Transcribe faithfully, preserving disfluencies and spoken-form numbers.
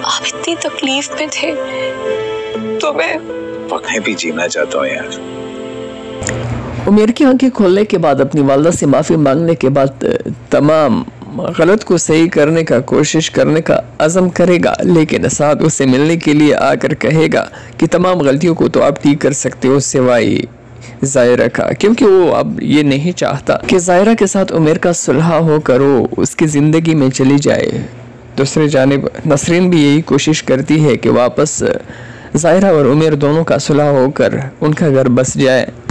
आप इतनी तकलीफ में थे तो मैं मैं भी जीना चाहता हूँ यार। उमर की आंखें खोलने के बाद, अपनी वालदा से माफ़ी मांगने के बाद तमाम गलत को सही करने का कोशिश करने का अज़म करेगा, लेकिन साथ उसे मिलने के लिए आकर कहेगा कि तमाम गलतियों को तो आप ठीक कर सकते हो सिवाय ज़ायरा का, क्योंकि वो अब ये नहीं चाहता कि ज़ायरा के साथ उमर का सुलह होकर वो उसकी ज़िंदगी में चली जाए। दूसरी जानिब नसरीन भी यही कोशिश करती है कि वापस ज़ायरा और उमर दोनों का सुलह होकर उनका घर बस जाए।